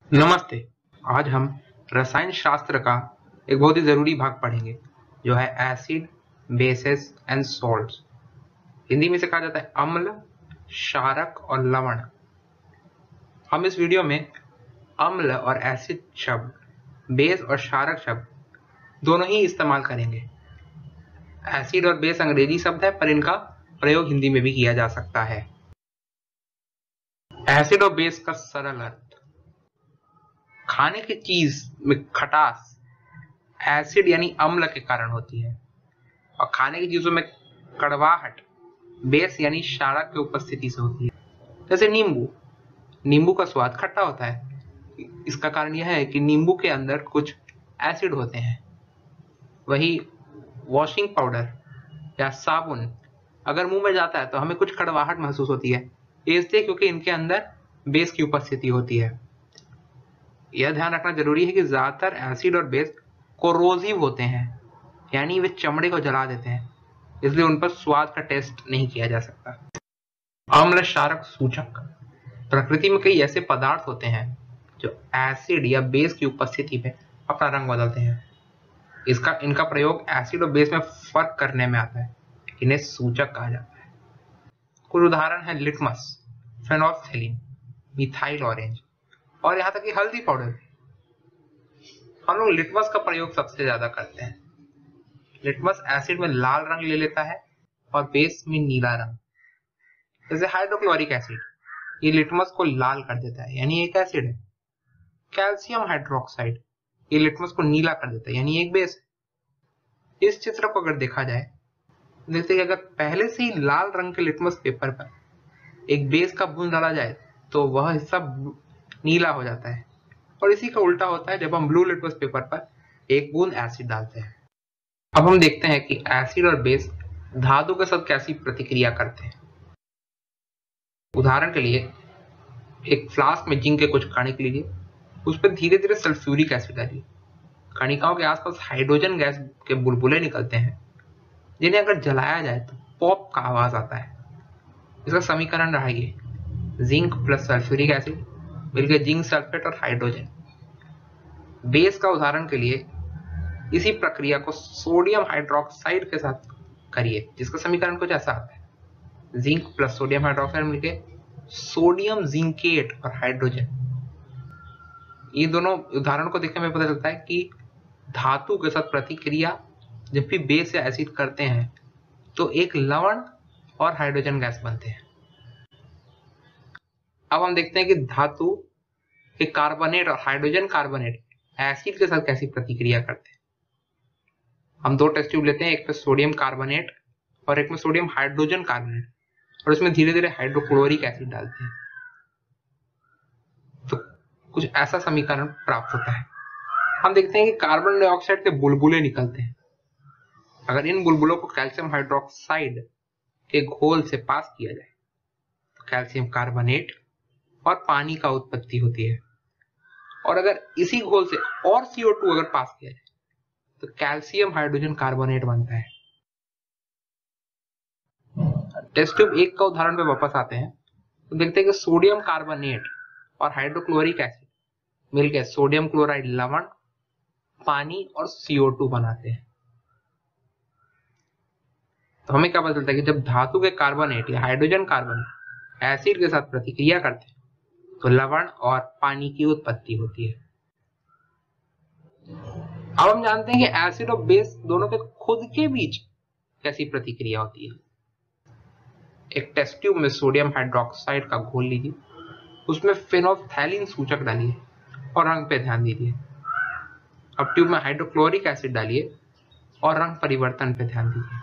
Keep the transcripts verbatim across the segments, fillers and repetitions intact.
नमस्ते। आज हम रसायन शास्त्र का एक बहुत ही जरूरी भाग पढ़ेंगे जो है acid, bases and salts. Hindi में से कहा जाता है अम्ल, क्षारक और लवण। हम इस वीडियो में अम्ल और एसिड शब्द, बेस और क्षारक शब्द दोनों ही इस्तेमाल करेंगे। एसिड और बेस अंग्रेजी शब्द है, पर इनका प्रयोग हिंदी में भी किया जा सकता है। एसिड और बेस का सरल अर्थ: खाने की चीज में खटास एसिड यानी अम्ल के कारण होती है, और खाने की चीजों में कड़वाहट बेस यानी क्षारक की उपस्थिति से होती है। जैसे नींबू नींबू का स्वाद खट्टा होता है। इसका कारण यह है कि नींबू के अंदर कुछ एसिड होते हैं। वही वॉशिंग पाउडर या साबुन अगर मुंह में जाता है तो हमें कुछ कड़वाहट महसूस होती है, इसलिए क्योंकि इनके अंदर बेस की उपस्थिति होती है। यह ध्यान रखना जरूरी है कि ज्यादातर एसिड और बेस कोरोसिव होते हैं, यानी वे चमड़े को जला देते हैं, इसलिए उन पर स्वाद का टेस्ट नहीं किया जा सकता। अम्ल क्षारक सूचक: प्रकृति में कई ऐसे पदार्थ होते हैं जो एसिड या बेस की उपस्थिति में अपना रंग बदलते हैं। इसका इनका प्रयोग एसिड और बेस में फर्क करने में आता है। इन्हें सूचक कहा जाता है। कुछ उदाहरण है लिटमस, फेनोल्फथैलीन, मिथाइल ऑरेंज और यहाँ तक कि हल्दी पाउडर। हम लोग लिटमस का प्रयोग सबसे ज्यादा करते हैं। लिटमस एसिड में लाल रंग ले लेता है और बेस में नीला रंग। जैसे हाइड्रोक्लोरिक एसिड, ये लिटमस को लाल कर देता है, यानी एक एसिड है। कैल्शियम हाइड्रोक्साइड, ये लिटमस को नीला कर देता है, यानी एक बेस है। इस चित्र को अगर देखा जाए, जैसे कि अगर पहले से ही लाल रंग के लिटमस पेपर पर एक बेस का बूंद डाला जाए तो वह हिस्सा नीला हो जाता है, और इसी का उल्टा होता है जब हम ब्लू लिटमस पेपर पर एक बूंद एसिड डालते हैं। अब हम देखते हैं कि एसिड और बेस धातु के साथ कैसी प्रतिक्रिया करते हैं। उदाहरण के लिए एक फ्लास्क में जिंक के कुछ कणिक लीजिए, उस पर धीरे धीरे सल्फ्यूरिक एसिड डालिए। कणिकाओं के आसपास हाइड्रोजन गैस के बुलबुले निकलते हैं, जिन्हें अगर जलाया जाए तो पॉप का आवाज आता है। इसका समीकरण रहा ये: जिंक प्लस सल्फ्यूरिक एसिड मिलकर जिंक सल्फेट और हाइड्रोजन। बेस का उदाहरण के लिए इसी प्रक्रिया को सोडियम हाइड्रोक्साइड के साथ करिए, जिसका समीकरण कुछ ऐसा आता है: जिंक प्लस सोडियम हाइड्रोक्साइड मिलकर सोडियम जिंकेट और हाइड्रोजन। ये दोनों उदाहरण को देखने में पता चलता है कि धातु के साथ प्रतिक्रिया जब भी बेस या एसिड करते हैं तो एक लवण और हाइड्रोजन गैस बनते हैं। अब हम देखते हैं कि धातु के कार्बोनेट और हाइड्रोजन कार्बोनेट एसिड के साथ कैसी प्रतिक्रिया करते हैं। हम दो टेस्ट ट्यूब लेते हैं, एक में सोडियम कार्बोनेट और एक में सोडियम हाइड्रोजन कार्बोनेट, और इसमें धीरे धीरे हाइड्रोक्लोरिक एसिड डालते हैं, तो कुछ ऐसा समीकरण प्राप्त होता है। हम देखते हैं कि कार्बन डाइऑक्साइड के बुलबुले निकलते हैं। अगर इन बुलबुलों को कैल्शियम हाइड्रोक्साइड के घोल से पास किया जाए तो कैल्शियम कार्बोनेट और पानी का उत्पत्ति होती है, और अगर इसी घोल से और सी ओ टू अगर पास किया जाए तो कैल्शियम हाइड्रोजन कार्बोनेट बनता है। टेस्ट ट्यूब एक का उदाहरण पे वापस आते हैं, तो देखते हैं कि सोडियम कार्बोनेट और हाइड्रोक्लोरिक एसिड मिलकर सोडियम क्लोराइड लवण, पानी और सी ओ टू बनाते हैं। तो हमें क्या पता चलता है कि जब धातु के कार्बोनेट या हाइड्रोजन कार्बोनेट एसिड के साथ प्रतिक्रिया करते हैं तो लवण और पानी की उत्पत्ति होती है। अब हम जानते हैं कि एसिड और बेस दोनों के खुद के बीच कैसी प्रतिक्रिया होती है। एक टेस्ट ट्यूब में सोडियम हाइड्रोक्साइड का घोल लीजिए, उसमें फेनोल्फथैलीन सूचक डालिए और रंग पे ध्यान दीजिए। अब ट्यूब में हाइड्रोक्लोरिक एसिड डालिए और रंग परिवर्तन पे ध्यान दीजिए।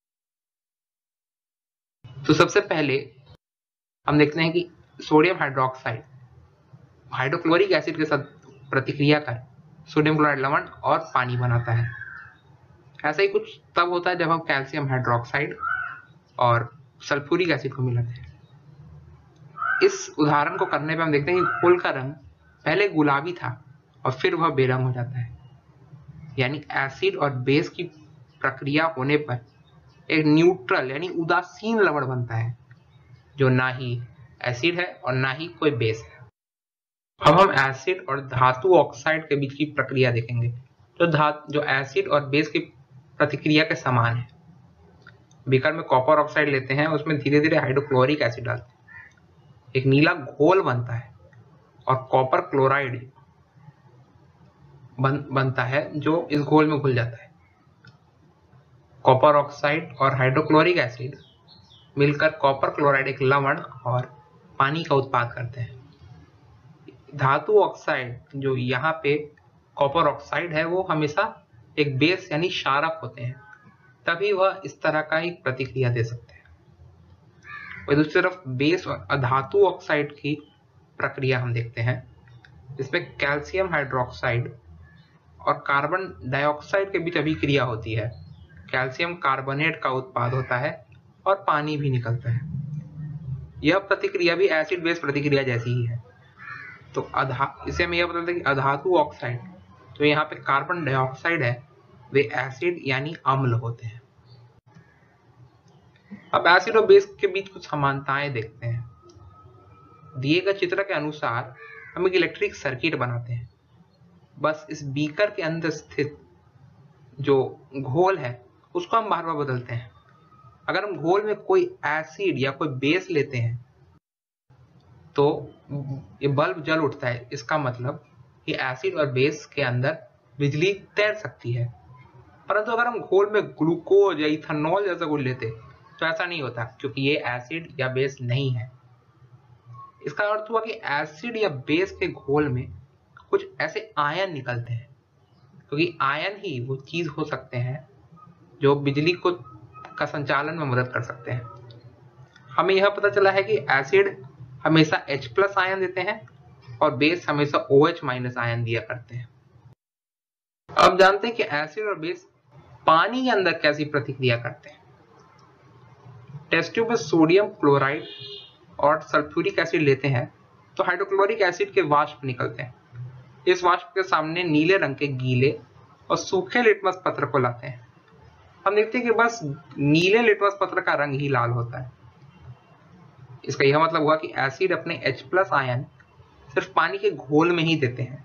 तो सबसे पहले हम देखते हैं कि सोडियम हाइड्रोक्साइड हाइड्रोक्लोरिक एसिड के साथ प्रतिक्रिया कर सोडियम क्लोराइड लवण और पानी बनाता है। ऐसा ही कुछ तब होता है जब हम कैल्शियम हाइड्रोक्साइड और सल्फ्यूरिक एसिड को मिलाते हैं। इस उदाहरण को करने पे हम देखते हैं कि घोल का रंग पहले गुलाबी था और फिर वह बेरंग हो जाता है, यानी एसिड और बेस की प्रक्रिया होने पर एक न्यूट्रल यानी उदासीन लवण बनता है, जो ना ही एसिड है और ना ही कोई बेस है। अब हम एसिड और धातु ऑक्साइड के बीच की प्रक्रिया देखेंगे, जो धातु जो एसिड और बेस की प्रतिक्रिया के समान है। बीकर में कॉपर ऑक्साइड लेते हैं, उसमें धीरे धीरे हाइड्रोक्लोरिक एसिड डालते हैं, एक नीला घोल बनता है और कॉपर क्लोराइड बन, बनता है जो इस घोल में घुल जाता है। कॉपर ऑक्साइड और हाइड्रोक्लोरिक एसिड मिलकर कॉपर क्लोराइड एक लवण और पानी का उत्पाद करते हैं। धातु ऑक्साइड जो यहाँ पे कॉपर ऑक्साइड है वो हमेशा एक बेस यानी क्षारक होते हैं, तभी वह इस तरह का एक प्रतिक्रिया दे सकते हैं। और दूसरी तरफ बेस और धातु ऑक्साइड की प्रक्रिया हम देखते हैं, जिसमें कैल्शियम हाइड्रोक्साइड और कार्बन डाइऑक्साइड के बीच अभिक्रिया होती है। कैल्शियम कार्बोनेट का उत्पाद होता है और पानी भी निकलता है। यह प्रतिक्रिया भी एसिड बेस प्रतिक्रिया जैसी ही है। तो अधा इसे हम यह बताते हैं कि अधातु ऑक्साइड, तो यहाँ पे कार्बन डाइऑक्साइड है, वे एसिड यानी अम्ल होते हैं। अब एसिड और बेस के बीच कुछ समानताएं देखते हैं। दिए गए चित्र के अनुसार हम एक इलेक्ट्रिक सर्किट बनाते हैं। बस इस बीकर के अंदर स्थित जो घोल है उसको हम बार बार बदलते हैं। अगर हम घोल में कोई एसिड या कोई बेस लेते हैं तो ये बल्ब जल उठता है। इसका मतलब कि एसिड और बेस के अंदर बिजली तैर सकती है। परंतु अगर हम घोल में ग्लूकोज या इथेनॉल जैसा कुछ लेते तो ऐसा नहीं होता, क्योंकि ये एसिड या बेस नहीं है। इसका अर्थ हुआ कि एसिड या बेस के घोल में कुछ ऐसे आयन निकलते हैं, क्योंकि आयन ही वो चीज हो सकते हैं जो बिजली को का संचालन में मदद कर सकते हैं। हमें यह पता चला है कि एसिड हमेशा H प्लस आयन देते हैं और बेस हमेशा OH माइनस आयन दिया करते हैं। अब जानते हैं कि एसिड और बेस पानी के अंदर कैसी प्रतिक्रिया करते हैं। टेस्ट ट्यूब में सोडियम क्लोराइड और सल्फ्यूरिक एसिड लेते हैं तो हाइड्रोक्लोरिक एसिड के वाष्प निकलते हैं। इस वाष्प के सामने नीले रंग के गीले और सूखे लिटमस पत्र को लाते हैं। हम देखते हैं कि बस नीले लिटमस पत्र का रंग ही लाल होता है। इसका यह मतलब हुआ कि एसिड अपने H प्लस आयन सिर्फ पानी के घोल में ही देते हैं।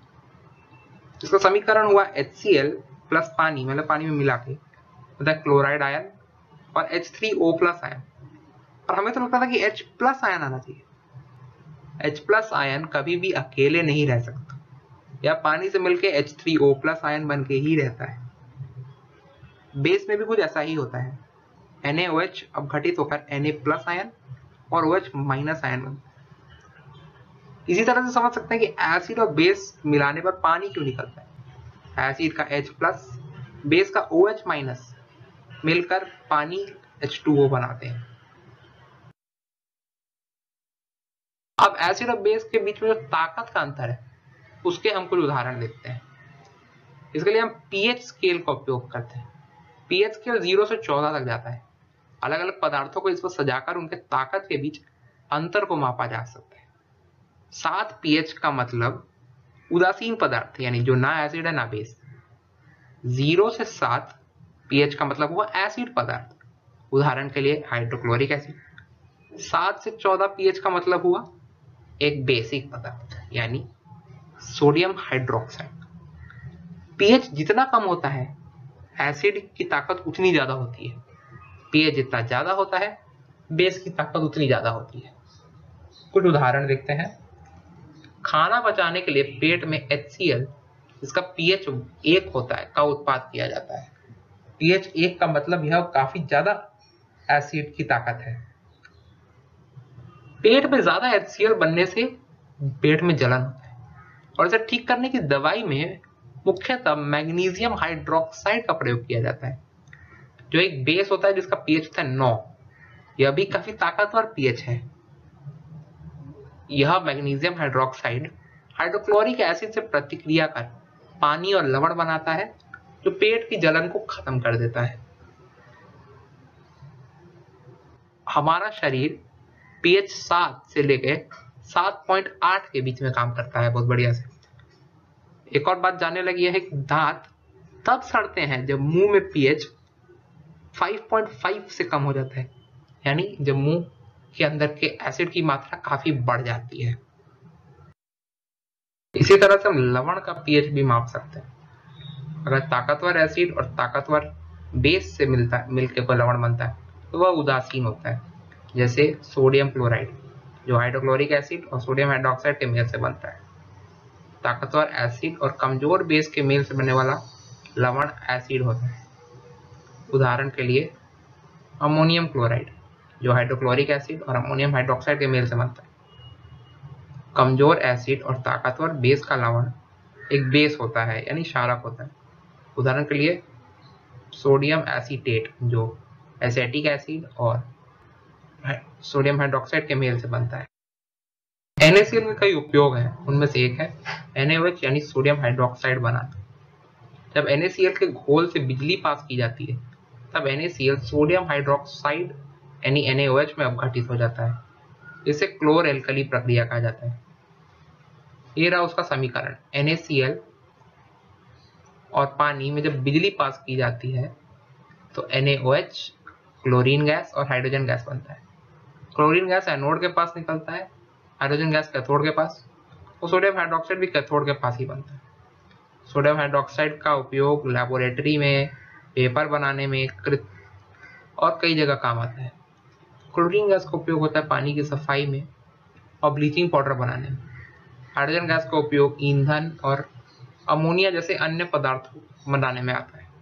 इसका समीकरण हुआ HCl प्लस पानी, मतलब पानी में मिला के, मतलब क्लोराइड आयन और H three O plus ion. और हमें तो लगता था कि H प्लस आयन आना चाहिए। H प्लस आयन कभी भी अकेले नहीं रह सकता, या पानी से मिलके H three O plus ion बन के ही रहता है। बेस में भी कुछ ऐसा ही होता है। NaOH अब घटित होकर Na प्लस आयन और OH माइनस आयन बनता है। इसी तरह से समझ सकते हैं कि एसिड और बेस मिलाने पर पानी क्यों निकलता है। एसिड का H प्लस, बेस का OH माइनस मिलकर पानी H टू O बनाते हैं। अब एसिड और बेस के बीच में जो ताकत का अंतर है उसके हम कुछ उदाहरण देखते हैं। इसके लिए हम पीएच स्केल का उपयोग करते हैं। पीएच स्केल जीरो से चौदह तक जाता है। अलग अलग पदार्थों को इस पर सजाकर उनके ताकत के बीच अंतर को मापा जा सकता है। सात पीएच का मतलब उदासीन पदार्थ, यानी जो ना एसिड है ना बेस। जीरो से सात पीएच का मतलब हुआ एसिड पदार्थ, उदाहरण के लिए हाइड्रोक्लोरिक एसिड। सात से चौदह पीएच का मतलब हुआ एक बेसिक पदार्थ, यानी सोडियम हाइड्रोक्साइड। पीएच जितना कम होता है एसिड की ताकत उतनी ज्यादा होती है। पीएच जितना ज्यादा होता है बेस की ताकत उतनी ज्यादा होती है। कुछ उदाहरण देखते हैं। खाना पचाने के लिए पेट में HCl, इसका पीएच एक होता है, का उत्पाद किया जाता है। पीएच एक का मतलब यह काफी ज्यादा एसिड की ताकत है। पेट में ज्यादा HCl बनने से पेट में जलन होता है, और इसे ठीक करने की दवाई में मुख्यतः मैग्नीशियम हाइड्रोक्साइड का प्रयोग किया जाता है, जो एक बेस होता है जिसका पीएच होता है नौ। यह भी काफी ताकतवर पीएच है। यह मैग्नीशियम हाइड्रोक्साइड हाइड्रोक्लोरिक एसिड से प्रतिक्रिया कर पानी और लवण बनाता है, जो पेट की जलन को खत्म कर देता है। हमारा शरीर पीएच सात से लेकर सात पॉइंट आठ के बीच में काम करता है बहुत बढ़िया से। एक और बात जानने लगी है कि दांत तब सड़ते हैं जब मुंह में पीएच पाँच पॉइंट पाँच से कम हो जाता है, यानी जब मुंह के अंदर के एसिड की मात्रा काफी बढ़ जाती है। इसी तरह से हम लवण का पीएच भी माप सकते हैं। अगर ताकतवर एसिड और ताकतवर बेस से मिलता है मिलकर कोई लवण बनता है तो वह उदासीन होता है, जैसे सोडियम क्लोराइड जो हाइड्रोक्लोरिक एसिड और सोडियम हाइड्रोक्साइड के मेल से बनता है। ताकतवर एसिड और कमजोर बेस के मेल से बनने वाला लवण एसिड होता है। उदाहरण के लिए अमोनियम क्लोराइड जो हाइड्रोक्लोरिक एसिड और अमोनियम हाइड्रोक्साइड के मेल से बनता है। कमजोर एसिड और ताकतवर बेस का लवण एक बेस होता है यानी क्षारक होता है। उदाहरण के लिए सोडियम एसीटेट जो एसिटिक एसिड और सोडियम हाइड्रोक्साइड के मेल से बनता है। एन ए सी एल के कई उपयोग हैं, उनमें से एक है एन ए ओ एच यानी सोडियम हाइड्रोक्साइड बनाना। जब एन ए सी एल के घोल से बिजली पास की जाती है तब N A C L sodium hydroxide यानी एन ए ओ एच में अपघटित हो जाता है। इसे क्लोर एल्कली प्रक्रिया कहा जाता है। ये रहा उसका समीकरण। एन ए सी एल और पानी में जब बिजली पास की जाती है तो N A O H chlorine gas और हाइड्रोजन गैस बनता है। क्लोरीन गैस एनोड के पास निकलता है, हाइड्रोजन गैस कैथोड के पास, और सोडियम हाइड्रोक्साइड भी कैथोड के पास ही बनता है। सोडियम हाइड्रोक्साइड का उपयोग लैबोरेटरी में, पेपर बनाने में और कई जगह काम आता है। क्लोरीन गैस का उपयोग होता है पानी की सफाई में और ब्लीचिंग पाउडर बनाने में। हाइड्रोजन गैस का उपयोग ईंधन और अमोनिया जैसे अन्य पदार्थों बनाने में आता है।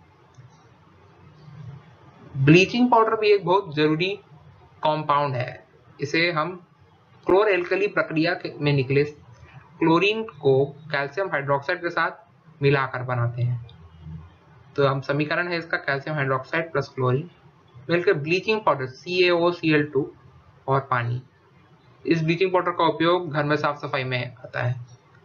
ब्लीचिंग पाउडर भी एक बहुत जरूरी कंपाउंड है। इसे हम क्लोर एल्कली प्रक्रिया में निकले क्लोरीन को कैल्शियम हाइड्रोक्साइड के साथ मिलाकर बनाते हैं। तो हम समीकरण है इसका कैल्शियम हाइड्रोक्साइड प्लस क्लोरीन मिलकर bleaching powder C A O C L two और पानी। इस ब्लीचिंग पाउडर का उपयोग घर में साफ सफाई में आता है।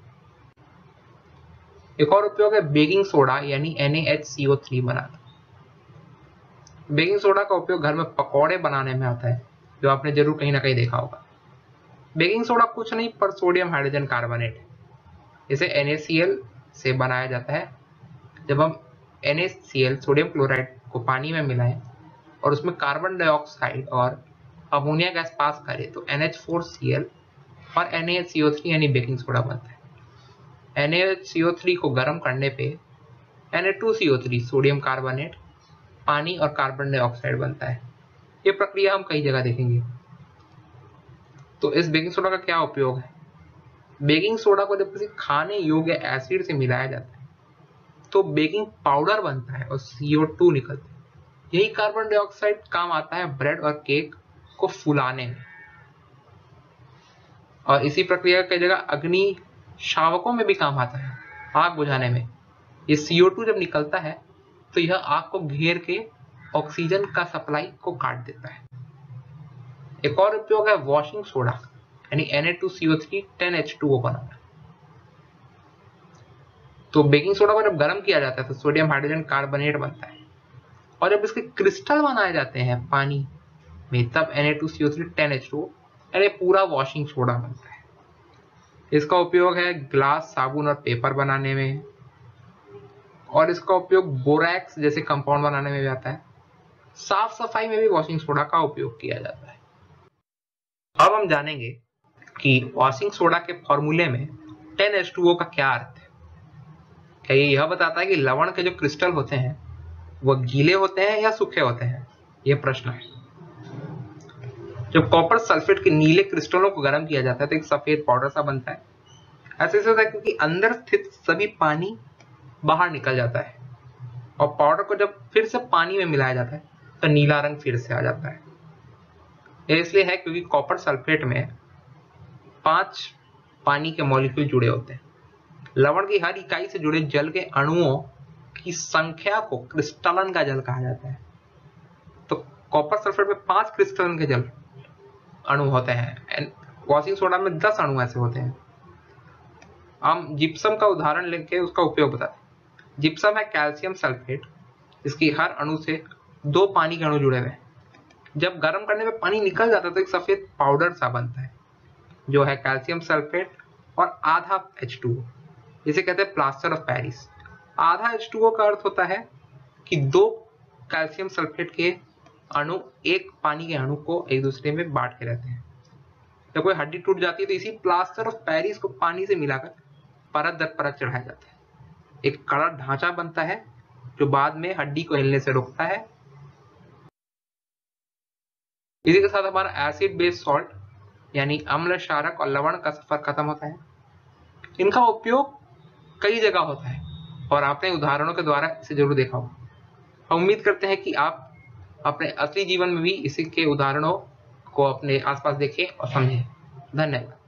एक और उपयोग है बेकिंग सोडा यानी N A H C O three बनाना। बेकिंग सोडा का उपयोग घर में पकौड़े बनाने में आता है, जो आपने जरूर कहीं ना कहीं देखा होगा। बेकिंग सोडा कुछ नहीं पर सोडियम हाइड्रोजन कार्बोनेट है। इसे एन ए सी एल से बनाया जाता है। जब हम N A C L sodium chloride को पानी में मिलाएं और उसमें कार्बन डाइऑक्साइड और अमोनिया गैस पास करें तो N H four C L और N A H C O three यानी बेकिंग सोडा बनता है। N A H C O three को गर्म करने पे N A two C O three sodium carbonate, पानी और कार्बन डाइऑक्साइड बनता है। ये प्रक्रिया हम कई जगह देखेंगे। तो इस बेकिंग सोडा का क्या उपयोग है? बेकिंग सोडा को जब किसी खाने योग्य एसिड से मिलाया जाता है तो बेकिंग पाउडर बनता है और सी ओ टू निकलता है। यही कार्बन डाइऑक्साइड काम आता है ब्रेड और केक को फुलाने में। और इसी प्रक्रिया कई जगह अग्नि शावकों में भी काम आता है, आग बुझाने में। ये सी ओ टू जब निकलता है तो यह आग को घेर के ऑक्सीजन का सप्लाई को काट देता है। एक और उपयोग है वॉशिंग सोडा यानी N A two C O three ten H two O बनाना। तो बेकिंग सोडा को जब गर्म किया जाता है तो सोडियम हाइड्रोजन कार्बोनेट बनता है और जब इसके क्रिस्टल बनाए जाते हैं पानी में तब N A two C O three ten H two O यानी पूरा वॉशिंग सोडा बनता है। इसका उपयोग है ग्लास, साबुन और पेपर बनाने में, और इसका उपयोग बोरैक्स जैसे कंपाउंड बनाने में भी आता है। साफ सफाई में भी वॉशिंग सोडा का उपयोग किया जाता है। अब हम जानेंगे कि वॉशिंग सोडा के फॉर्मूले में टेन एच टू ओ का क्या अर्थ है। क्या ये यह बताता है कि लवण के जो क्रिस्टल होते हैं वह गीले होते हैं या सूखे होते हैं? यह प्रश्न है। जब कॉपर सल्फेट के नीले क्रिस्टलों को गर्म किया जाता है तो एक सफेद पाउडर सा बनता है। ऐसे होता है क्योंकि अंदर स्थित सभी पानी बाहर निकल जाता है और पाउडर को जब फिर से पानी में मिलाया जाता है तो नीला रंग फिर से आ जाता है। यह इसलिए है क्योंकि कॉपर सल्फेट में पांच पानी के मॉलिक्यूल जुड़े होते हैं। लवण की हर इकाई से जुड़े जल के अणुओं की संख्या को क्रिस्टलन का जल कहा जाता है। तो कॉपर सल्फेट में पांच क्रिस्टलन के जल अणु होते हैं। वॉशिंग सोडा में दस अणु ऐसे होते हैं। हम जिप्सम का उदाहरण लेके उसका उपयोग बताते हैं। जिप्सम है कैल्शियम सल्फेट, इसकी हर अणु से दो पानी के अणु जुड़े हुए हैं। जब गर्म करने में पानी निकल जाता है तो एक सफेद पाउडर सा बनता है जो है कैल्शियम सल्फेट और आधा एच टू ओ। इसे कहते हैं प्लास्टर ऑफ पेरिस। आधा एच टू ओ का अर्थ होता है कि दो कैल्शियम सल्फेट के अणु एक पानी के अणु को एक दूसरे में बांट के रहते हैं। जब कोई हड्डी टूट जाती है तो इसी प्लास्टर ऑफ पेरिस को पानी से मिलाकर परत दर परत चढ़ाया जाता है। एक कड़ा ढांचा बनता है जो बाद में हड्डी को हिलने से रोकता है। इसी के साथ हमारा एसिड बेस सॉल्ट यानी अम्ल, क्षारक और लवण का सफर खत्म होता है। इनका उपयोग कई जगह होता है और आपने उदाहरणों के द्वारा इसे जरूर देखा होगा। हम उम्मीद करते हैं कि आप अपने असली जीवन में भी इसी के उदाहरणों को अपने आसपास देखें और समझें। धन्यवाद।